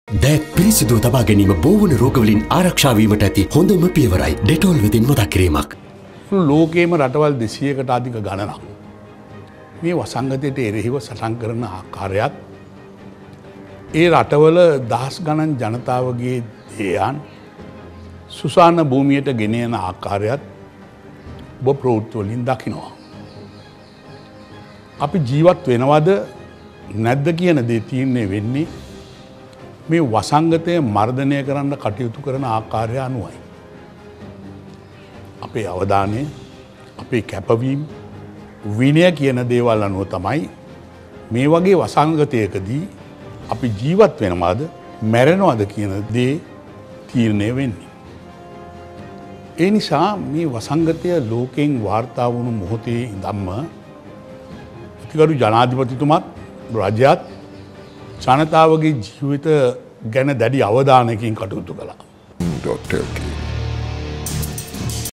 දෑත් පිරිසිදුව තබා ගැනීම බෝවන රෝගවලින් ආරක්ෂාවීමට ඇති හොඳම පියවරයි ඩෙටෝල් වෙතින් මතක් කිරීමක්. ලෝකේම රටවල් 200කට අධික ගණනක් මේ වසංගතයට එරෙහිව සටන් කරන ආකාරයත් ඒ රටවල දහස් ගණන් ජනතාවගේ දේයන් සුසාන භූමියට ගෙන යන ආකාරයත් ඔබ ප්‍රවෘත්ති වලින් දකිනවා. අපි ජීවත් වෙනවද නැද්ද කියන දේ තීරණය වෙන්නේ මේ වසංගතය මර්ධනය කරන්න කටයුතු කරන ආකාරය අනුවයි. අපේ අවධානය අපේ කැපවීම විනය කියන දේවල් අනුව තමයි මේ වගේ වසංගතයකදී අපි ජීවත් වෙනවාද මැරෙනවාද කියන දේ තීරණය වෙන්නේ. ඒ නිසා මේ වසංගතය ලෝකෙන් වාර්තා වුණු මොහොතේ ඉඳන්ම අතිගරු ජනාධිපතිතුමත් රජයත් ජනතාවගේ ජීවිත ගැන දැඩි අවධානයකින් කටයුතු කළා.